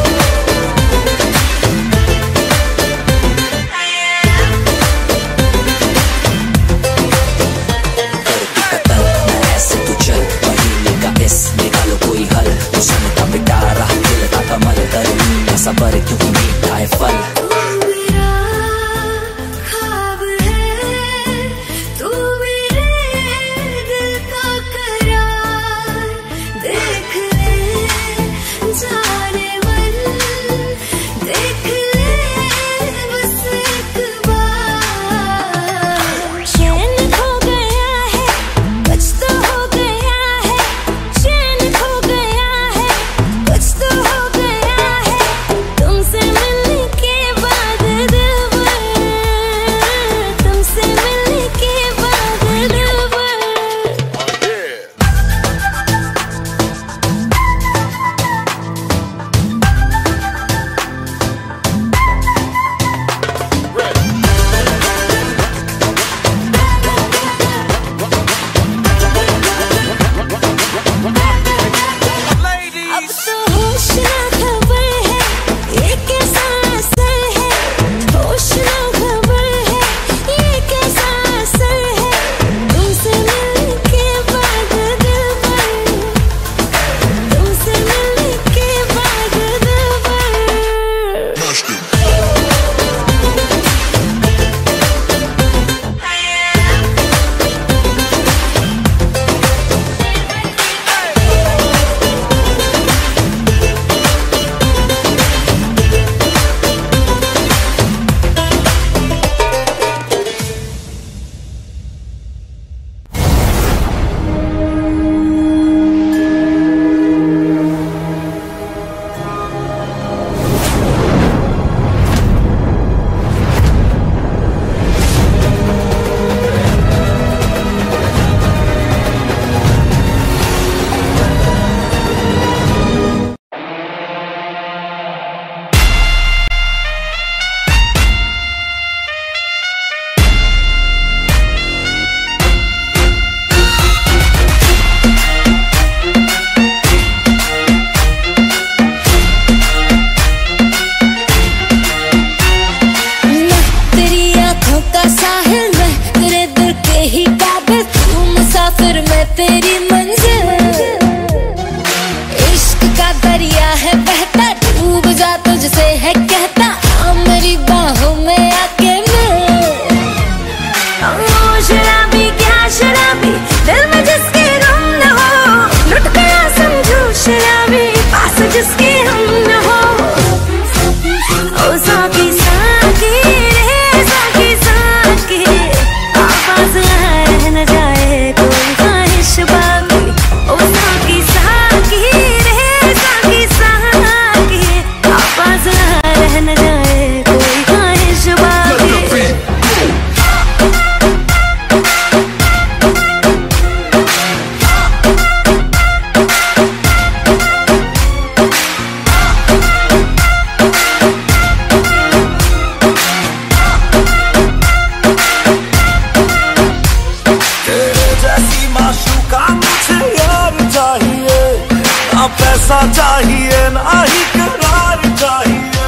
[SPEAKER 3] पैसा चाहिए ना ही करार चाहिए।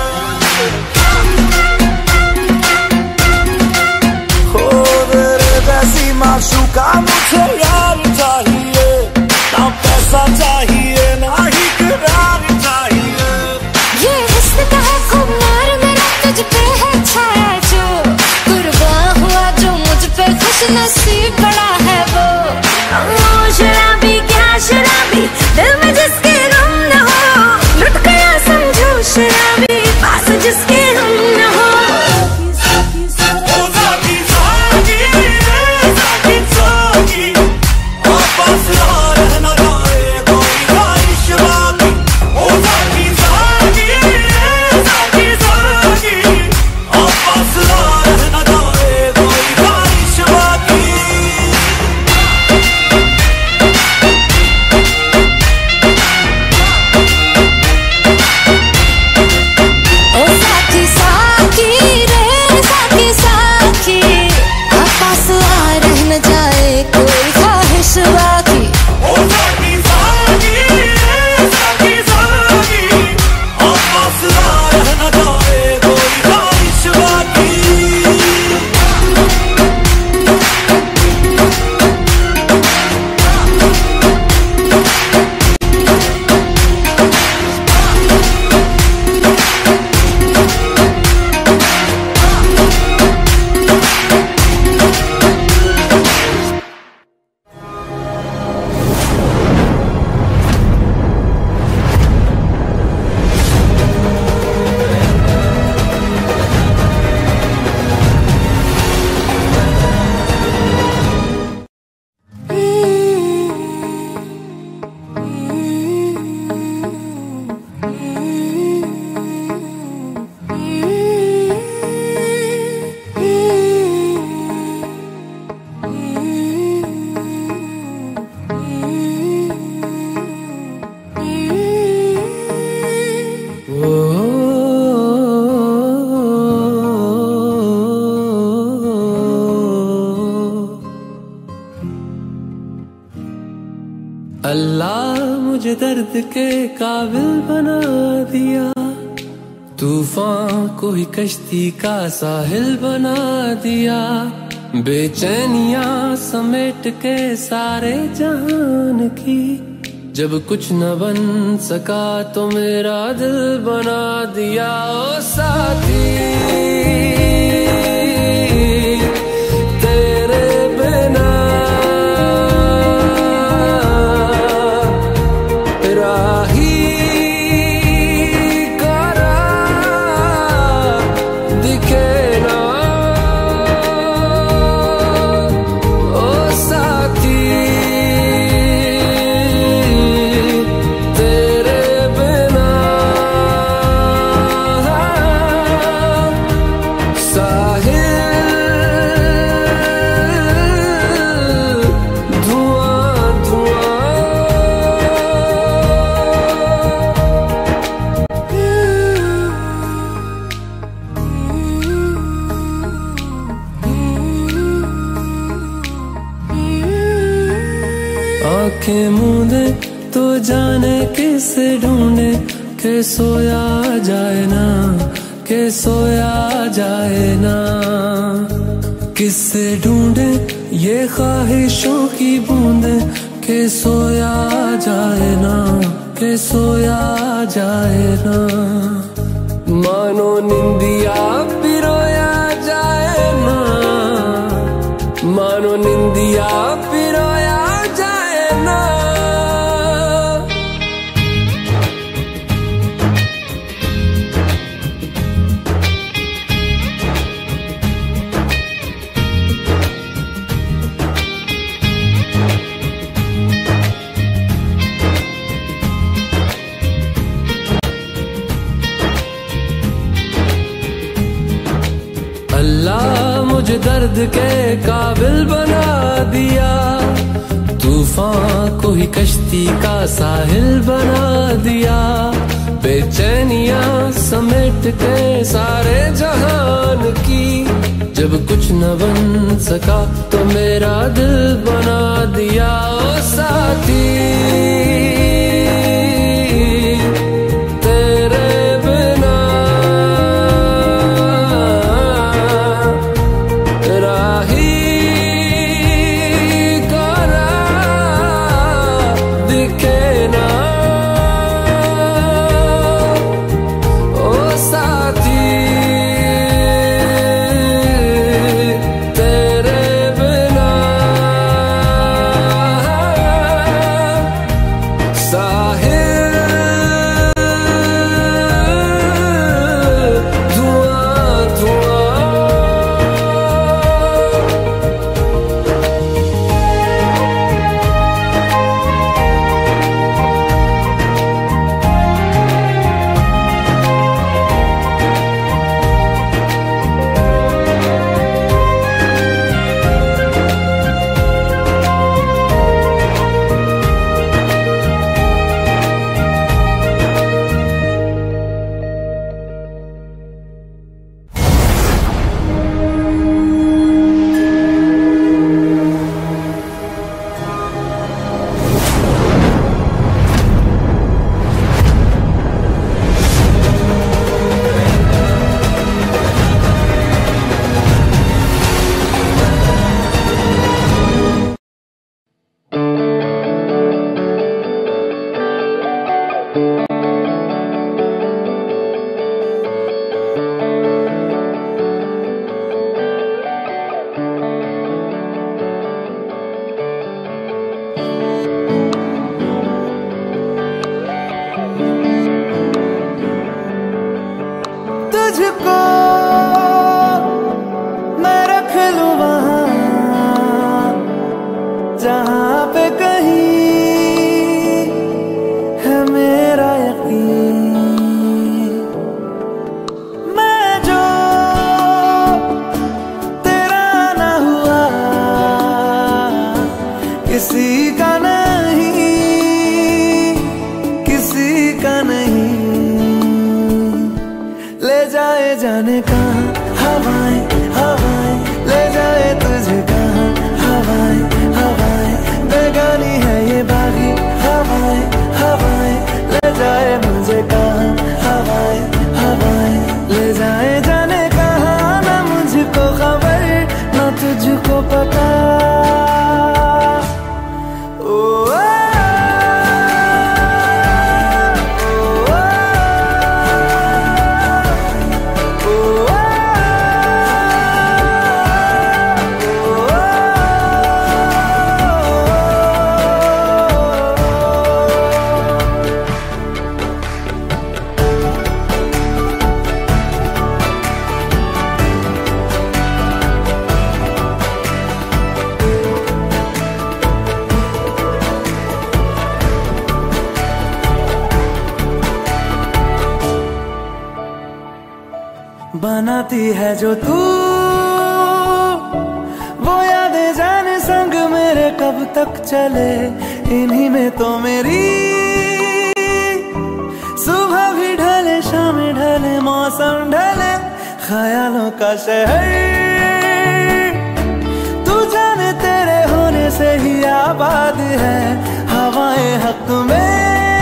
[SPEAKER 3] हो तेरे वैसी माशूका मुझे यार चाहिए, ना पैसा चाहिए ना ही करार चाहिए।
[SPEAKER 2] ये हुस्न का है खुमार मेरा तुझ पे है छाया जो, कुर्बान हुआ जो मुझ पे खुश नसीब बड़ा है वो। शराबी क्या शराबी दिल में जिसके गम न हो, लुट गया समझो शराबी पास जिसके हम न हो।
[SPEAKER 3] अल्लाह मुझे दर्द के काबिल बना दिया, तूफान को ही कश्ती का साहिल बना दिया। बेचैनियां समेट के सारे जहान की, जब कुछ न बन सका तो मेरा दिल बना दिया। ओ साथी आंखें मूंदे तो जाने किसे ढूंढे, के सोया जाए ना, के सोया जाए ना। किससे ढूंढे ये ख्वाहिशों की बूंदे, के सोया जाए ना, के सोया जाए ना। मानो निंदिया पिरोया जाए ना, मानो निंदिया पिरोया जाए ना। अल्लाह मुझे दर्द के काबिल बना दिया, तूफान को ही कश्ती का साहिल बना दिया। बेचैनियां समेट के सारे जहान की, जब कुछ न बन सका तो मेरा दिल बना दिया। ओ साथी दिखे ना ओ साथी तेरे बिना साहिल धुआं धुआं
[SPEAKER 1] तुझको मैं रख लूं वहां जहां पे कहीं है मेरा यकीन। मैं जो तेरा ना हुआ किसी का नहीं, किसी का नहीं। ले जाए जाने कहाँ हवाएं हवाएं, ले जाए तुझे कहाँ हवाएं हवाएं। बेगानी है ये बागी हवाएं हवाएं, ले जाए मुझे कहाँ हवाएं हवाएं। ले जाए जाने कहाँ, ना मुझको खबर ना तुझको पता। बनाती है जो तू वो यादें जाने संग मेरे कब तक चले। इन्हीं में तो मेरी सुबह भी ढले शाम ढले मौसम ढले। ख्यालों का शहर तू जाने तेरे होने से ही आबाद है। हवाएं हक में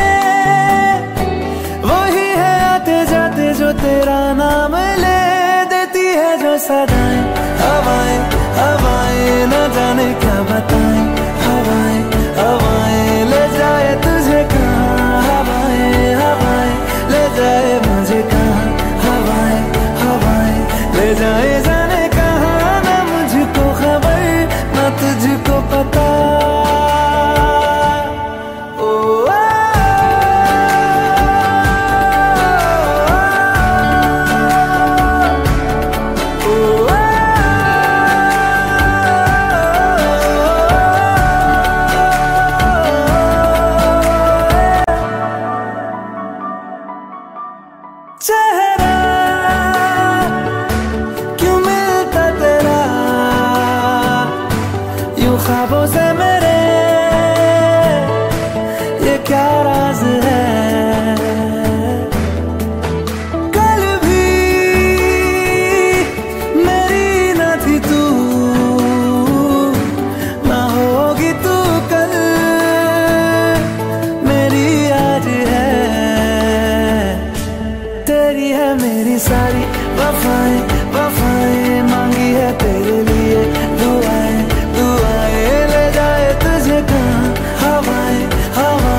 [SPEAKER 1] वही है आते जाते जो तेरा नाम ले देती है जो सदाएं। हवाएं हवाएं न जाने क्या बताएं। हवाएं हवाएं ले जाए तुझे कहाँ। हवाएं हवाएं ले जाए मुझे कहाँ। हवाएं हवाएं ले जाए जाने कहाँ, ना मुझको खबर ना तुझको पता। चेहरा क्यों मिलता तेरा यूं ख्वाबों से मेरे, ये क्या राज है। कल भी मेरी न थी तू, ना होगी तू कल मेरी आज है। तेरी है मेरी सारी वफाएं वफाएं, मांगी है तेरे लिए दुआएं दुआएं। ले जाए तुझे कहाँ हवाएं हवाएं।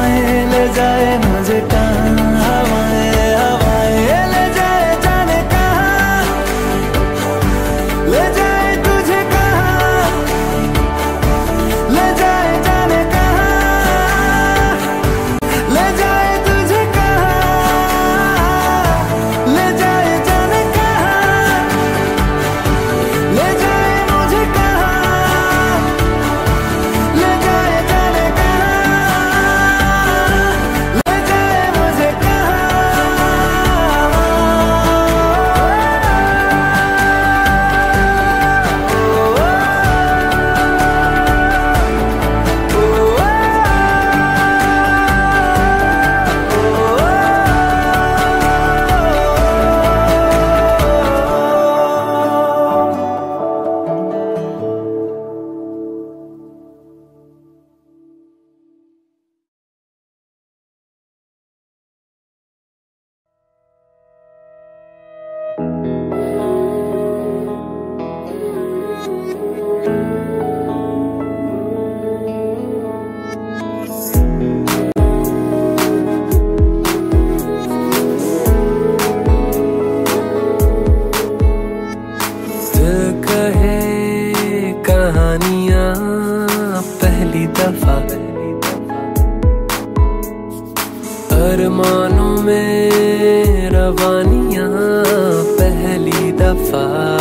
[SPEAKER 3] अरमानों में रवानियां पहली दफा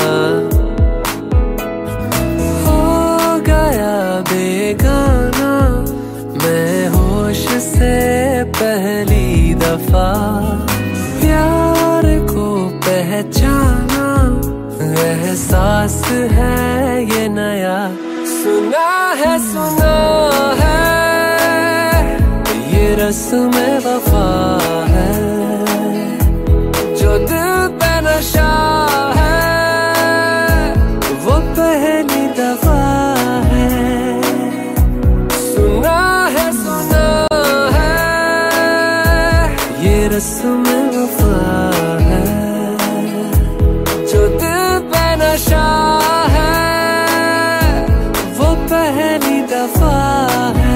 [SPEAKER 3] हो गया बेगाना मैं होश से पहली दफा प्यार को पहचाना एहसास है ये नया सुना है ये रस्म वफा है जो दिल पे नशा है वो पहली दफा है सुना है ये रस्म वफा है जो दिल पे नशा है वो पहली दफा है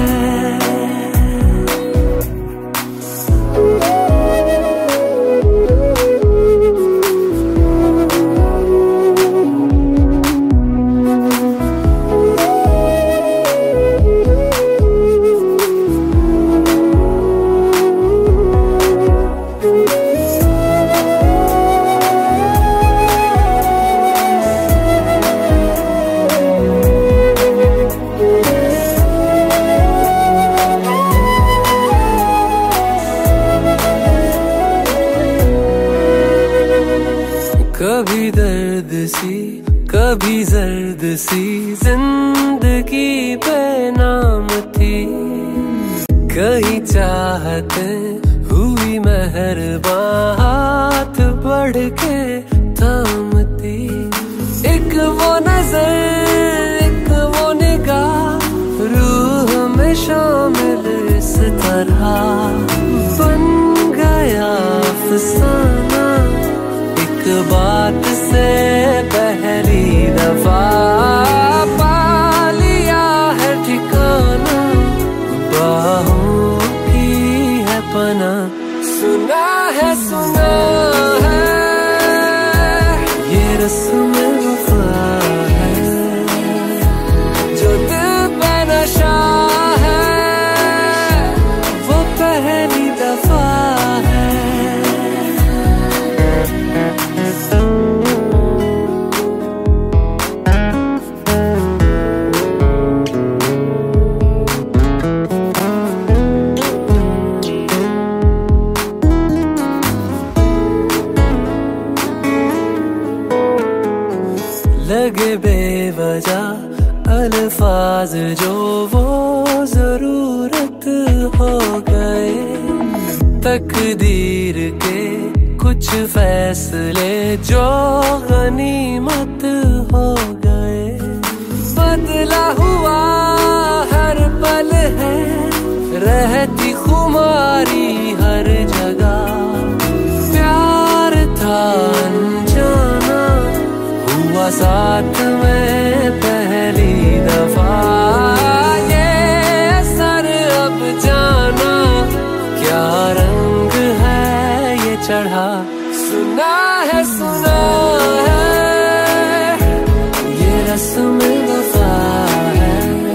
[SPEAKER 3] कभी दर्द सी कभी जर्द सी जिंदगी बेनाम थी कहीं चाहते हुई मेहरबान हाथ बढ़ के थामती एक वो नजर एक वो निगाह रूह में शामिल इस तरह बन गया अफसाना एक बात से पहली दफा पा लिया है ठिकाना बाहों की है पना सुना है ये रस्म वफा है जो दिल पे नशा है वो पहली दफा है लगे बेवजह अल्फाज जो वो जरूरत हो गए तकदीर के कुछ फैसले जो गनीमत हो गए बदला हुआ हर पल है रहती खुमारी हर जगह प्यार था अनजाना हुआ साथ में पहली दफा ये असर अब जाना क्या रंग है ये चढ़ा सुना है ये रस्म वफा है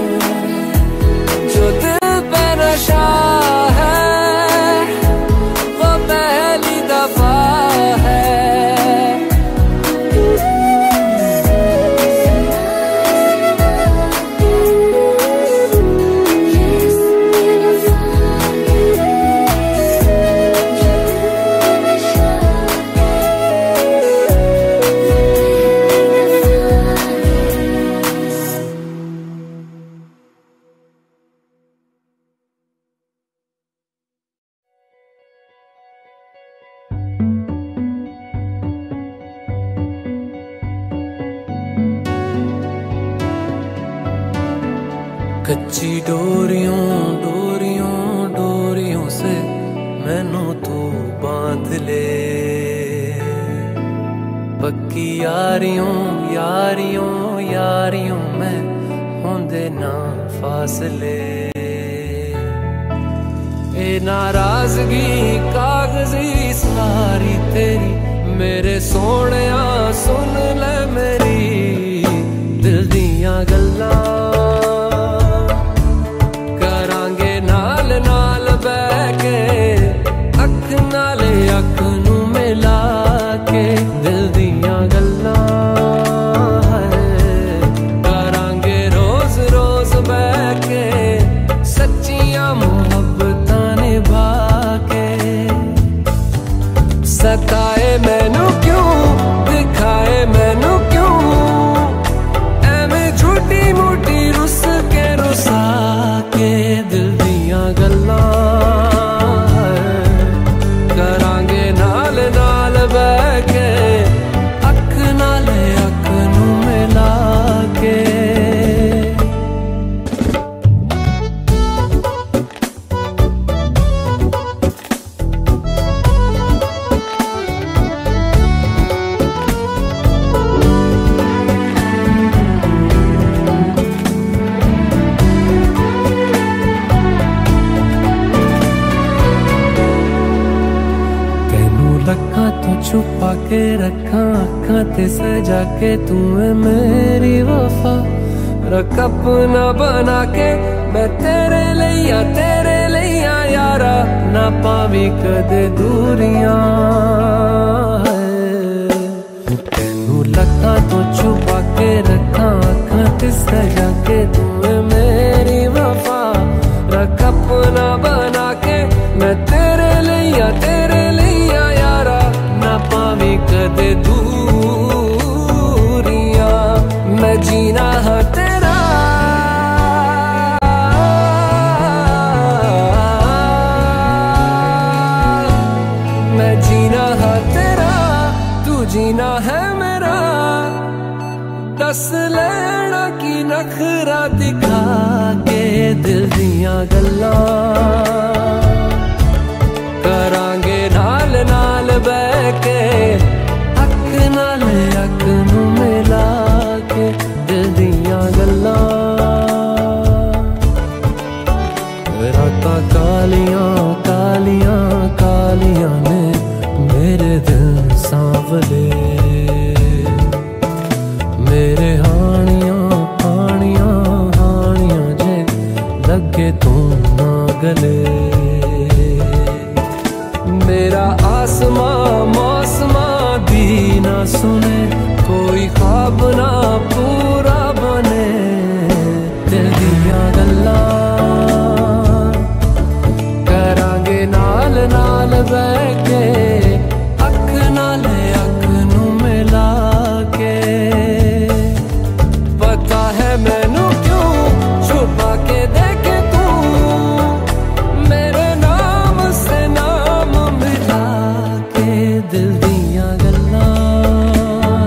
[SPEAKER 3] जो दिल पे नशा है वो पहली दफा है कच्ची डोरियों से मैनू तू बांध ले पक्की यारियों में होंदे ना फासले ए नाराजगी कागजी सारी तेरी मेरे सोहणिया सुन ले मेरी दिल दियां गल्लां छुपा के रखा अखा ते सजा के तू है मेरी वफा। रख अपना बना के मैं तेरे लिया यारा, ना पावी कदे दूरियां। तेनू लखा तो छुपा के रखा अखा ते सजा के तू है मेरी वफा। रख अपना बना के मैं तेरे लिया यारा, ना पावी कदे दूरियां। मैं जीना है तेरा, मैं जीना है तेरा, तू जीना है मेरा। दस लेना की नखरा दिखा के दिल दियां गल्लां करांगे नाल नाल बह के। अख नाल अख नू मिला के दिल दियां गल्लां। रातां कालियां कालियां कालियां ने मेरे दिल सांवले। मेरे हानियां हानियां हानियां जे लगे तू ना गले। मेरा आसमां मौसमां दी ना सुने, कोई ख्वाब ना पूरा बने। दिल दियां गल्लां करांगे नाल नाल बह के। अख नाल अख नू मिला के। पता है मैनू क्यों छुपा के देखे तू मेरे नाम से नाम मिला के। दिल दियां गल्लां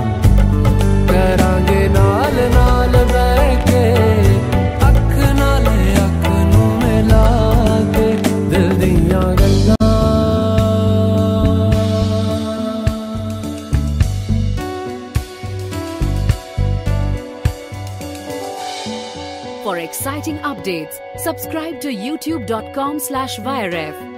[SPEAKER 3] करांगे नाल नाल बह के। अख नाल अख नू मिला के दिल दियां गल्लां।
[SPEAKER 6] For exciting updates, subscribe to youtube.com/viref.